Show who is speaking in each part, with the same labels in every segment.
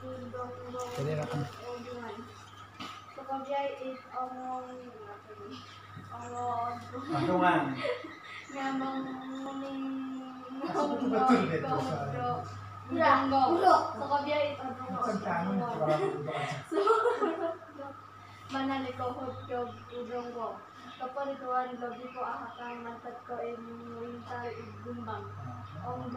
Speaker 1: Jadi akan
Speaker 2: Sebagai omong
Speaker 1: patungan.
Speaker 2: Ngomong
Speaker 1: Betul gitu.
Speaker 2: Manalikohod ko udong ko. Kapag ituan gabi ko ahakang mantat ko winter igumbang. Ong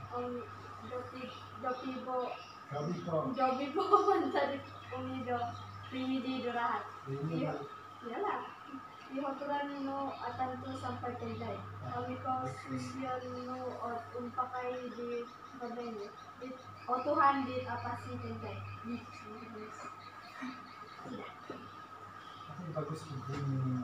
Speaker 2: gabi po mantat umido primidi durahat. Iyalah. Ihoturan no atanto sampai tendai. Kami ko susian no at umpakay di babay. O Tuhan di apasi tendai.
Speaker 1: Bagus itu.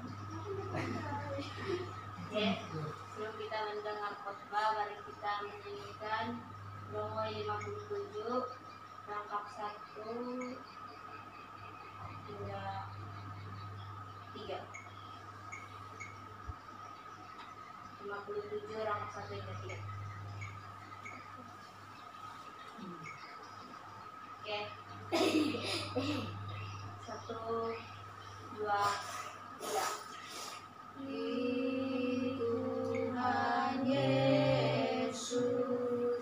Speaker 3: Sebelum kita mendengar khotbah, mari kita menyanyikan Nomor 57 rangkap 1 hingga 3. 57 rangkap 1 hingga 3. Oke. 1, 2, 3. Tuhan Yesus,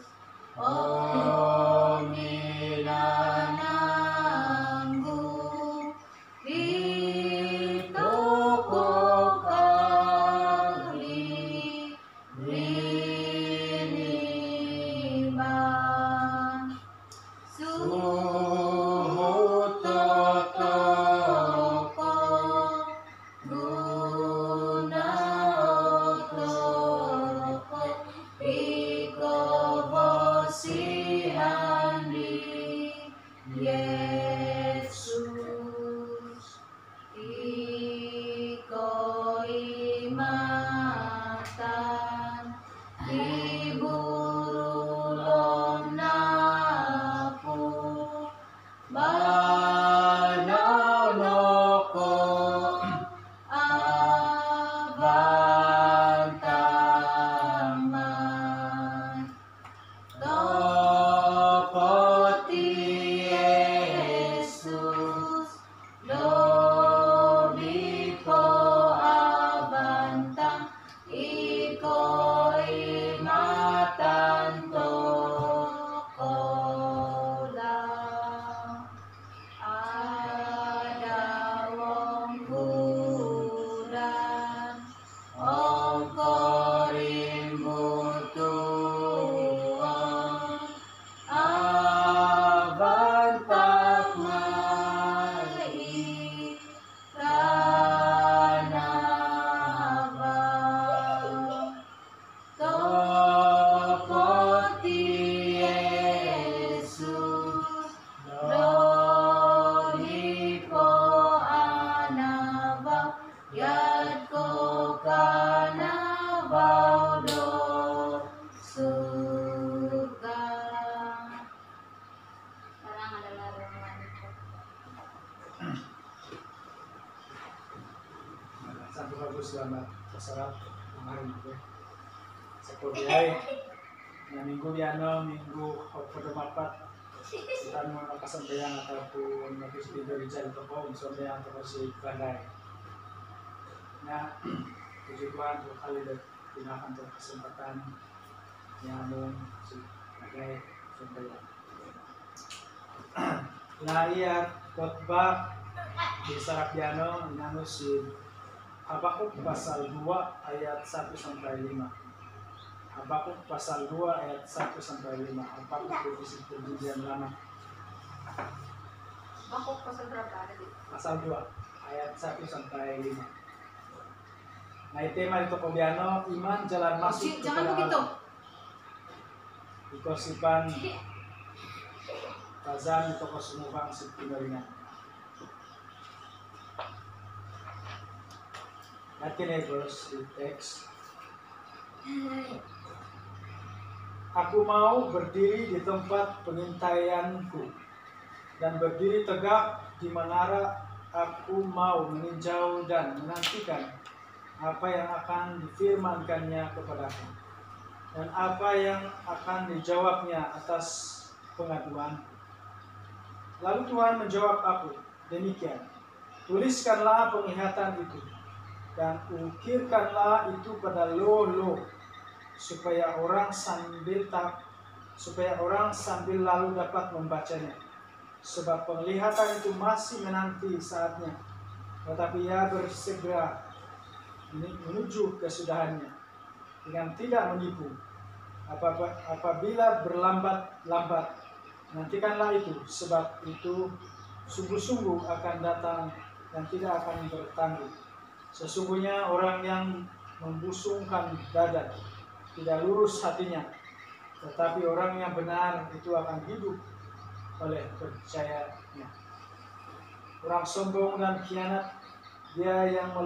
Speaker 1: selamat berserap kemarin itu. Sekolah na minggu biano minggu pada mapat kita mau kasampaian ataupun nafis video bicara itu kau misalnya atau si pandai. Nah, puji Tuhan dua kali digunakan untuk kesempatan nyamung si pandai sampaian. Nah iya khotbah di Sarapiano nyamung si Habakuk pasal 2 ayat 1 sampai 5. Habakuk pasal 2 ayat 1 sampai 5. Habakuk divisi perjanjian lama.
Speaker 3: Habakuk pasal berapa ada di?
Speaker 1: Pasal 2 ayat 1 sampai 5. Nah, tema itu Kobiano, iman jalan masuk
Speaker 3: jangan
Speaker 1: kepada
Speaker 3: begitu.
Speaker 1: Ikosipan Kazan itu kosumubang Sipinaringan. Natin verse di teks. Aku mau berdiri di tempat pengintaianku dan berdiri tegak di menara. Aku mau meninjau dan menantikan apa yang akan difirmankannya kepadaku dan apa yang akan dijawabnya atas pengaduan. Lalu Tuhan menjawab aku, demikian, tuliskanlah penglihatan itu, dan ukirkanlah itu pada loh-loh, supaya orang sambil lalu dapat membacanya. Sebab penglihatan itu masih menanti saatnya, tetapi ia bersegera menuju kesudahannya dengan tidak menipu. Apabila berlambat-lambat, nantikanlah itu, sebab itu sungguh-sungguh akan datang dan tidak akan bertangguh. Sesungguhnya orang yang membusungkan dada tidak lurus hatinya, tetapi orang yang benar itu akan hidup oleh percayanya. Orang sombong dan khianat, dia yang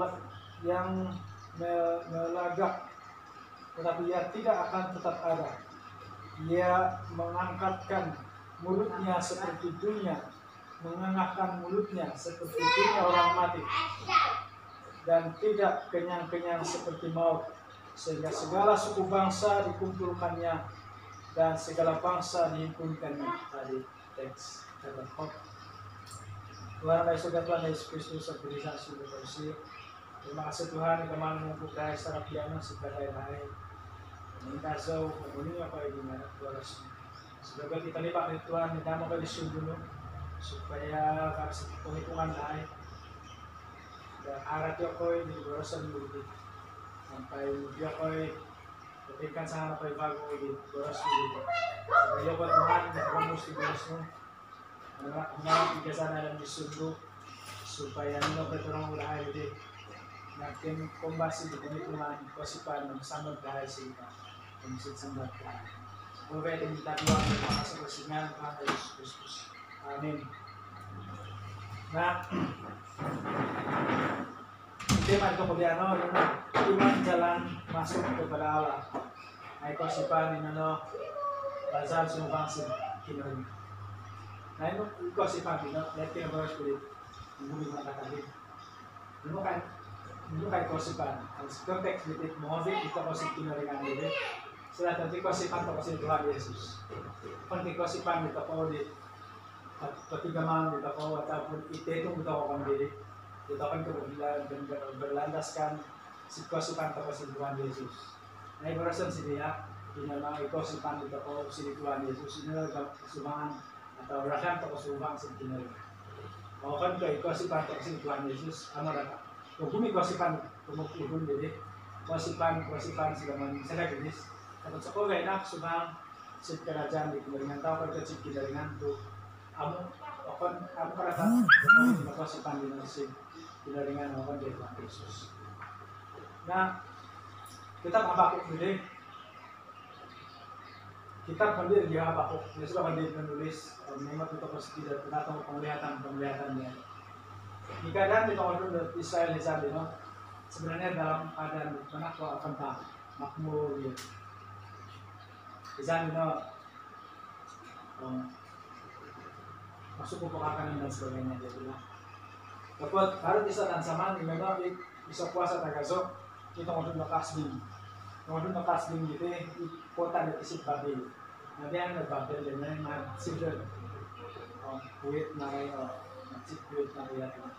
Speaker 1: melagak, tetapi ia tidak akan tetap ada. Ia mengangkatkan mulutnya seperti dunia, mengangkatkan mulutnya seperti dunia orang mati, dan tidak kenyang-kenyang seperti maut, sehingga segala suku bangsa dikumpulkannya dan segala bangsa dihimpunkannya. Tadi teks terdapat. Tuhan Yesus Tuhan Yesus Kristus organisasi berkursi. Terima kasih Tuhan kemana membuka secara piano sebagai lain. Minta so ini apa ini mana Tuhan. Semoga kita lipat dari Tuhan kita mau kali dulu supaya kasih penghitungan lain. Dan arah Yokoi di borosan dulu sampai Yokoi berikan sana sampai bagu di boros dulu. Supaya Yokoi Tuhan kita mesti borosmu. Mengarap di sana dan disungguh supaya nino pertolongan udah ini makin kombasi di penghitungan kosipan bersama bahaya sehingga mesti sambat Tuhan. Semoga ini kita doa terima kasih bersingan Tuhan Yesus Kristus. Amin. Nah, tema kemudian iman jalan masuk kepada Allah. Ay kosipan inano bazal sumubangsin kinoi. Nah itu kosipan ino lihat kita bahas kulit mungkin mengatakan ini kayak kosipan. Harus konteks titik mohon kita kosip kinoi kan dulu. Sudah tentu kosipan atau kosip Tuhan Yesus. Penting kosipan kita kau di ketiga malam kita kau ataupun itu kita kau diri. Kita akan kemudian berlandaskan kosipan atau kosip Tuhan Yesus. Nah berasan sini ya. Ini memang kosipan kita kau sini Tuhan Yesus ini adalah sumbangan atau rakan atau sumbang sebenarnya. Mau kan ke kosipan atau kosip Tuhan Yesus amal apa? Bumi kosipan kemudian jadi kosipan sedang saya jenis. Kalau sekolah enak sumbang sip kerajaan di kerajaan tahu kalau kecil kerajaan tu, kamu kerajaan kamu kosipan di nasi kerajaan akan jadi Tuhan Yesus. Nah kita Habakuk ini kita pendiri di Habakuk dia sudah pendiri menulis memang kita pasti tidak pernah tahu penglihatannya. Di keadaan di tahun Israel di sana sebenarnya dalam keadaan mana kau akan tak makmur gitu. Di sana masuk ke pengakanan dan sebagainya dia bilang. Dapat harus bisa dan sama memang bisa puasa tagaso kita mau dulu kasbing gitu di kota di Isip Babel. Nanti ada Babel dengan Sidon, kuit narai masjid kuit narai itu.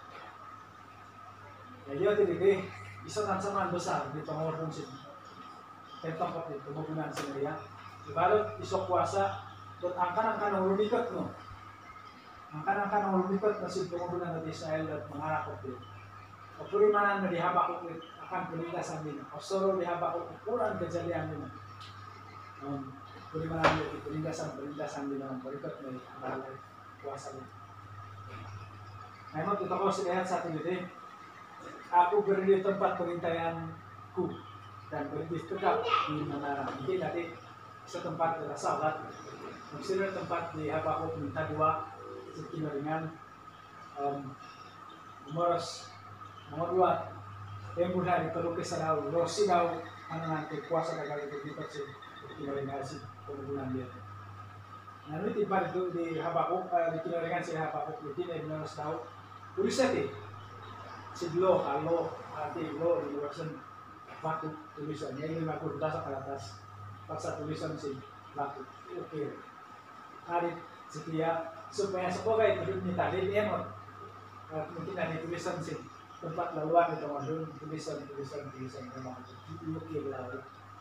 Speaker 1: Jadi waktu itu bisa ancaman besar di tengah orang sini. Tempat itu kemudian sendiri ya. Kalau isok puasa, buat angkan ulun ikut no. Angkan ulun ikut masih kemudian dari Israel dan mengarah ke itu. Kepurimanan dari Habakuk akan penindasan ini. Osoro di Habakuk ukuran kejadian ini. Kepurimanan dari penindasan di dalam berikut dari antara puasa ini. Memang kita harus lihat satu ini. Aku berdiri di tempat pengintaianku dan berdiri tegak di menara. Mungkin nanti setempat adalah sahabat. Maksudnya tempat di Habakuk minta dua sekitar dengan nomor 2 yang mudah ditelukis daun rosi daun nanti kuasa kagak itu dipercaya sekitar dengan si penggunaan dia. Nah ini tiba itu di Habakuk dikirim dengan si Habakuk itu dari menulis daun tulis saja. Sidlo, kalau hati lo di version waktu tulisannya ini aku udah ke atas paksa tulisan sih waktu oke hari Setiap supaya sebagai hidup ni tadi emot. Mungkin ada tulisan sih tempat laluan itu modul tulisan memang diukir lalu.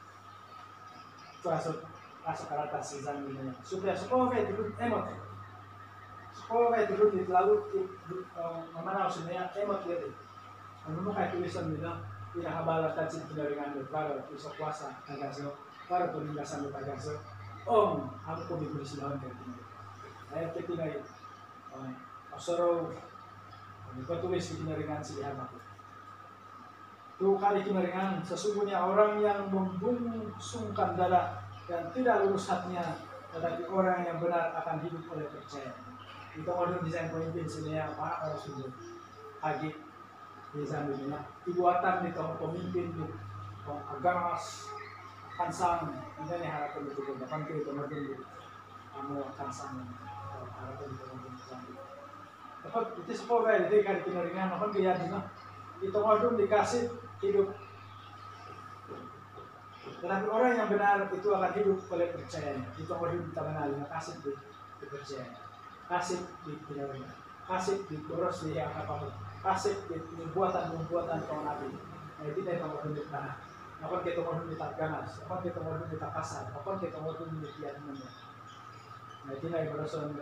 Speaker 1: Masuk atas season ini. Supaya sebagai hidup emot. Sebagai hidup di lalu memanau sebenarnya emot gitu. Ano kayak tulisan nila pinakabalat at sinaringan mo para isok kuasa tagaso para penindasan mo tagaso ang pumipili sila ng ganito. Ay ketinay asoro patulis kinaringan sila ako. Tu kali kinaringan sesungguhnya orang yang membungsungkan dada dan tidak lurus hatinya, tetapi orang yang benar akan hidup oleh percaya. Itu orang desain pemimpin sini yang para orang sungguh hagi di sana dunia. Ibuatan nito pemimpin nito agamas kansang ini harapan itu kan kita mendung amo kansang harapan itu mendung. Dapat itu sebagai itu kan kinaringan kan dia dina itu mendung dikasih hidup. Tetapi orang yang benar itu akan hidup oleh percaya. Itu mendung kita mengenal kasih di percaya. Kasih di kinaringan. Kasih di terus di apa kasih di pembuatan kaum nabi. Nah, itu dari kaum nabi tanah. Apa kita mau minta ganas, apa kita mau minta kasar, apa kita mau minta tiada. Nah, itu dari berdasarkan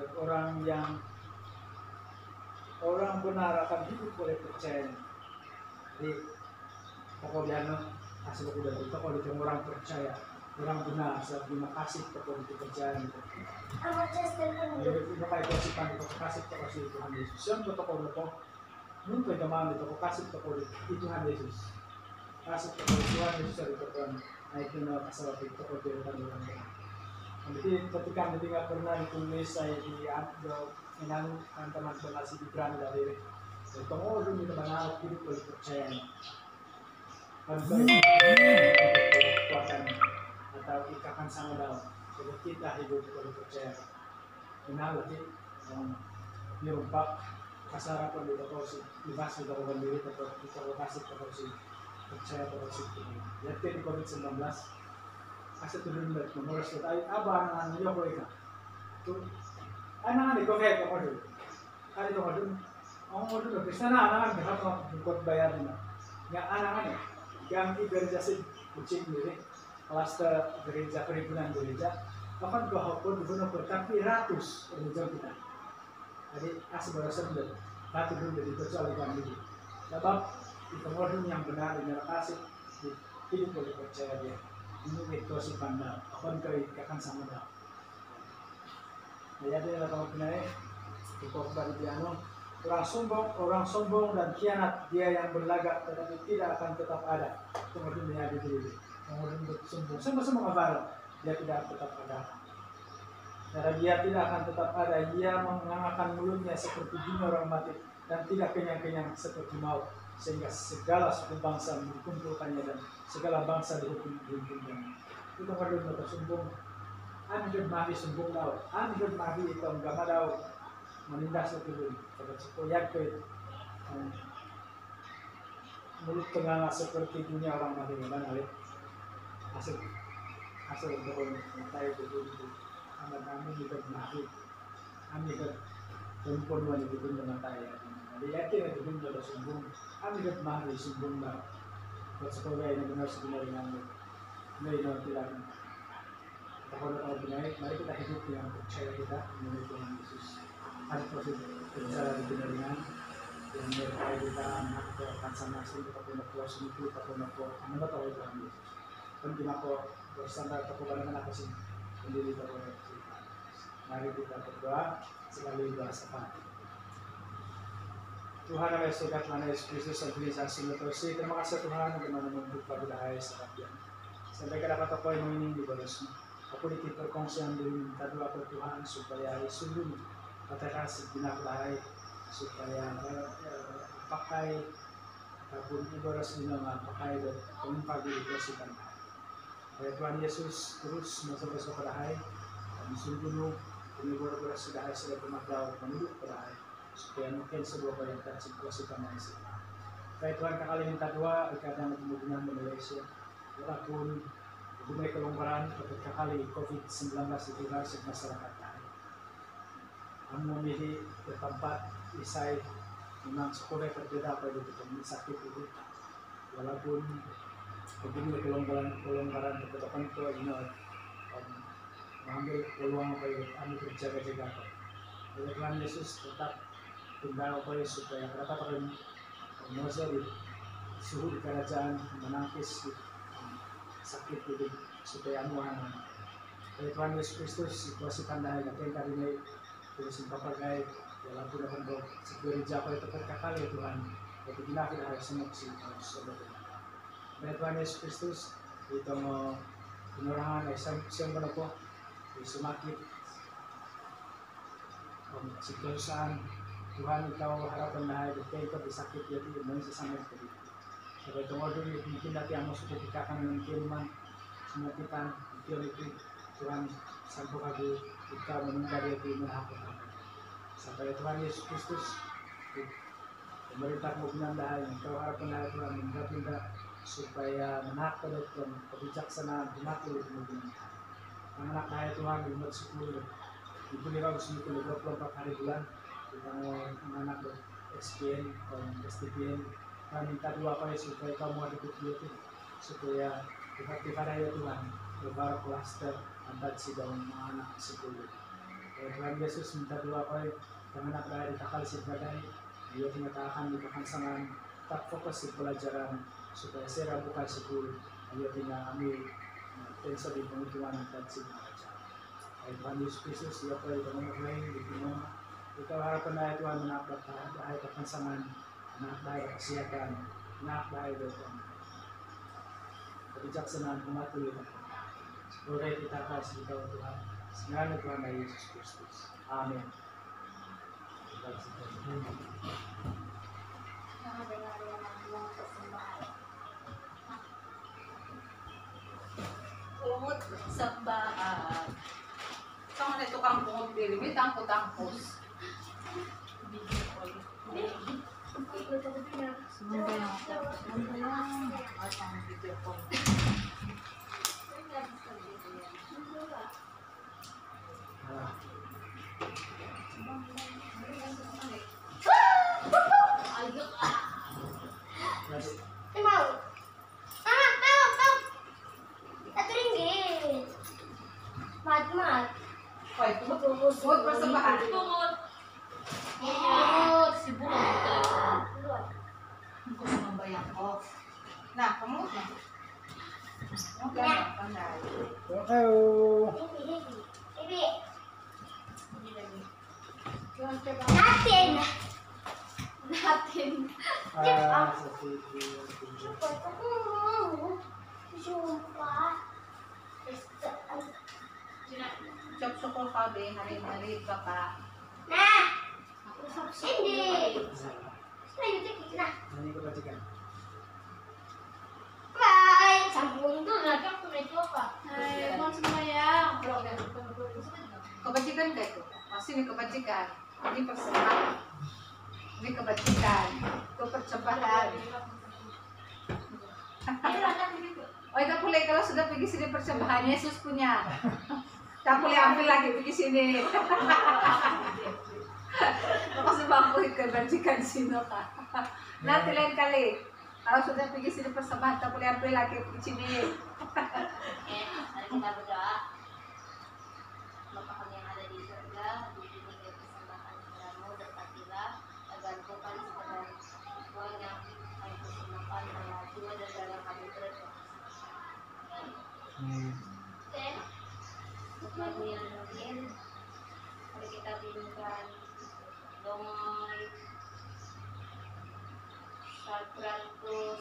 Speaker 1: orang benar akan hidup oleh percaya. Jadi pokoknya asal udah itu kalau itu orang percaya, orang benar, terima kasih kepada kepercayaan itu. Jadi itu kayak kewajiban itu kasih kepada Tuhan Yesus. Yang betul mungkin kemana itu kasih kepada Tuhan Yesus. Kasih kepada Tuhan Yesus dari Tuhan. Nah itu masalah itu kepada orang. Jadi ketika tidak pernah ditulis saya di dengan teman-teman si Gibran dari Tomo dulu kita mengenal hidup oleh percaya. Kekuatan atau ikatan sama dalam. Jadi kita hidup oleh percaya. Kenal lagi dirumpak kasar apa di toko si dibahas di toko sendiri atau di toko kasih toko si percaya toko si ini. Jadi di COVID-19 kasih turun dari mengurus kita. Apa anak dia boleh kan? Tu anak di COVID toko dulu. Kali toko dulu. Orang dulu di sana anak berhak untuk bayar ni. Yang anak yang di gereja sih kucing diri klaster gereja perhimpunan gereja. Bahkan kehapun dibunuh tapi ratus gereja kita. Jadi asal berasal dari ratu dulu dari persoalan ini. Sebab itu orang yang benar dan kasih hidup oleh percaya dia. Ini itu si pandang. Akan akan sama dah. Jadi ada kalau benar di korban piano orang sombong dan kianat dia yang berlagak tetapi tidak akan tetap ada. Kemudian dia ada dulu. Kemudian sombong sama-sama kabar dia tidak tetap ada. Karena dia tidak akan tetap ada, dia mengangkat mulutnya seperti bunga orang mati dan tidak kenyang-kenyang seperti maut, sehingga segala suku bangsa dikumpulkannya dan segala bangsa dihukum-hukumnya. Itu kalau mereka sombong, anjur mahi sombong daw, anjur mahi itu enggak daw menindas itu dulu. Kalau sekoyak itu mulut tengah seperti dunia orang mati mana alih hasil untuk mentai itu dulu. Kami juga mengaku, kami juga perempuan itu pun mengatai. Jadi yakin itu pun sudah sombong. Kami juga mengaku sombong dah. Buat sekolah ini benar sebenarnya tidak tidak. Kalau benar, mari kita hidup yang percaya kita menurut Tuhan Yesus. Hari proses berbicara di benaran yang mereka kita anak akan sama sih kita punya kuasa itu kita punya kuasa. Anda tahu Tuhan Yesus. Dan kita bersandar kepada anak sih. Sendiri terhadap kita. Mari kita berdoa sekali bersama. Tuhan yang sudah Tuhan Yesus Kristus organisasi meterusi. Terima kasih Tuhan untuk membuka budaya serapian. Sampai ke dapat apa yang ini di balasmu. Aku dikit perkongsian dulu minta doa ke Tuhan supaya sungguh katakan sejenak bahaya supaya pakai ataupun ibarat sinema pakai dan pemimpa diri bersihkan. Ya Tuhan Yesus terus masuk pada hari kami sungguh benar-benar sudah bermakna menurut pada hari supaya mungkin sebuah yang tersituasi pada Yesus. Baik Tuhan kali minta doa ikatan hubungan Malaysia walaupun mulai kelonggaran ketika kali COVID-19 itu masuk masyarakat hari. ang memilih ke tempat isai memang sekolah berbeda pada itu sakit itu walaupun begini kelonggaran tertentu ini mengambil peluang supaya kami berjaga-jaga oleh Tuhan Yesus tetap tinggal supaya mereka termosa di suhu di kerajaan menangkis sakit itu supaya amuan oleh Tuhan Yesus Kristus situasi pandai yang kali ini terus papagai walaupun akan bekerja pada tempat kakak ya Tuhan tapi kita harus semua sih saudara oleh Tuhan Yesus Kristus itu mau penerangan siyang berapa semakin situasi Tuhan ikaw harapan na detail ka sakit ya itu manusia sangat tadi sabay tungod din mungkin dati ang masukitikan ng kinuman sumatikan itu Tuhan sampo kado ikaw menunda dia itu menghapon sampai Tuhan Yesus Kristus pemerintah mo pinandahan ikaw harapan na Tuhan menghapon supaya menakal dan kebijaksanaan dimaklum kemudian anak kaya Tuhan di umur 10 itu nila gusto nito 24 hari bulan kita mau anak SPN dan STPN kami minta dua apa supaya kamu ada itu supaya tiba-tiba ya Tuhan berbarak klaster antar si daun anak 10 Tuhan Yesus minta dua apa anak kaya ditakal si badai dia tinatakan di kekangsangan tak fokus di pelajaran supaya saya bukan 10 dia tinggal ambil tensa di penghitungan dan simpanan. Tuhan Yesus Kristus siapa yang mengenai di dunia ikaw harapan na Tuhan mendapat dahil kepansangan anak dahil kesehatan anak dahil kebijaksanaan pematuloy supaya kita kasih ikaw Tuhan senang Tuhan Yesus Kristus amin.
Speaker 3: Pungot sa bahay. Saan na ito kang pungot dili? Tangko-tangkos. Hoy, pungot pa sa bahay. Pungot si bungot. Pungot sa mambayan ko. Na, pungot na. Okay na, pandai.
Speaker 1: Hello.
Speaker 2: Natin.
Speaker 3: Chop sukol ka be, hari-hari ka pa.
Speaker 2: Hindi.
Speaker 1: Ini kebajikan.
Speaker 2: Bye. Sambung tuh lagi aku meja pak. Mau sembahyang.
Speaker 3: Kebajikan kayak itu. Masih ini kebajikan. Ini persembahan. Ini kebajikan. Itu persembahan. Oh, itu boleh kalau sudah pergi sini persembahan Yesus punya. Tak boleh ambil lagi pergi sini. Makasih bangku kebajikan sino ka. Nanti lain kali. Kalau sudah pergi sini persembahan tak boleh ambil lagi pergi sini.
Speaker 4: Mari kita berdoa. Bapa kami yang ada di surga, diberikan persembahan kepadamu, berkatilah agar bukan sekadar uang yang kami persembahkan pada jiwa dan darah kami terus. Kami yang mungkin, mari kita berikan Dongoi 114.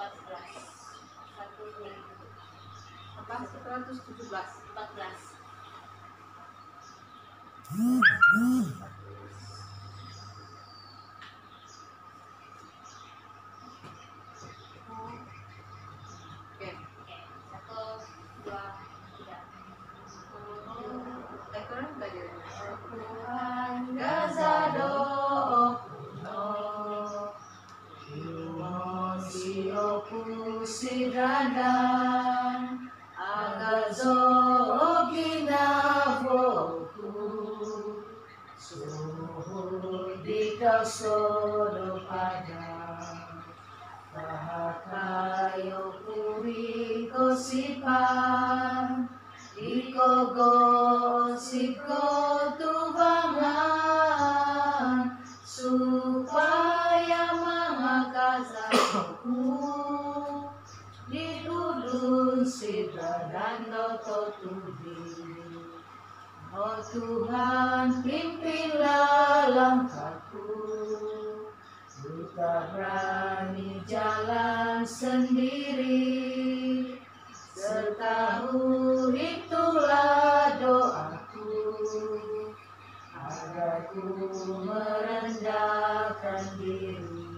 Speaker 3: 117. Oke.
Speaker 4: 1, 2, 3.
Speaker 3: Kurang tadi.
Speaker 4: Gazado.
Speaker 3: Sidadan agazo ginavoku dosodo pada Bahakayo kuri gosipan Iko gosipko tubangan supaya mangakasaku ditudun sidra dan noto tudi. Oh Tuhan pimpinlah langkahku, buta berani jalan sendiri, setahu itulah doaku, agar ku merendahkan diri,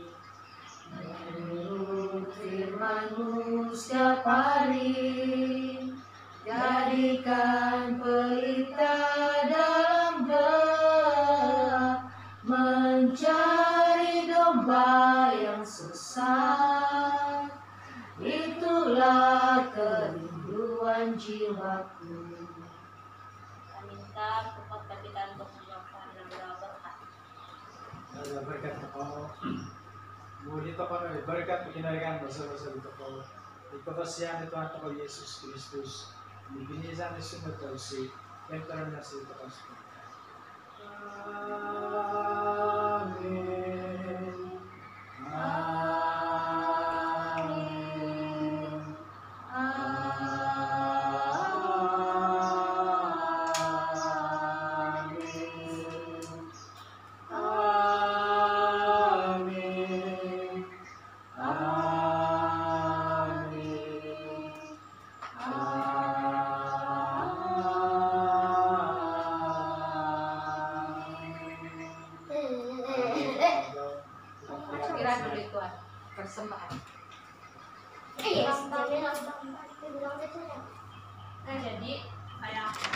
Speaker 3: menurut firman-Mu setiap hari, jadikan pelita dalam gelap, mencari domba yang sesat, itulah kerinduan jiwaku.
Speaker 4: Kami minta support bagi kita untuk mendoakan dan berdoa berkat.
Speaker 1: Ada berkat ako. Muli ito ko na berkat pinarikan basa-basa dito ko. Ito ko siya nito ang ko Yesus Kristus. Ibinizan ni sunod ko si Emperor na si ito ko. Amen. Amen. Amen.
Speaker 3: Kira dulu itu persembahan.
Speaker 2: Yes, kami langsung.
Speaker 4: Jadi kayak